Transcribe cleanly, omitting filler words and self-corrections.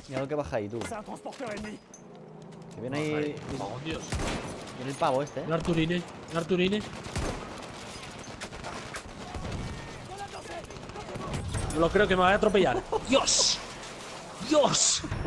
Mira lo que baja ahí, tú. C'est un transporteur ennemi. Que viene ahí. Oh, Dios. Viene el pavo este, Un Arturine. Un Arturine. No lo creo que me vaya a atropellar. ¡Dios! ¡Dios!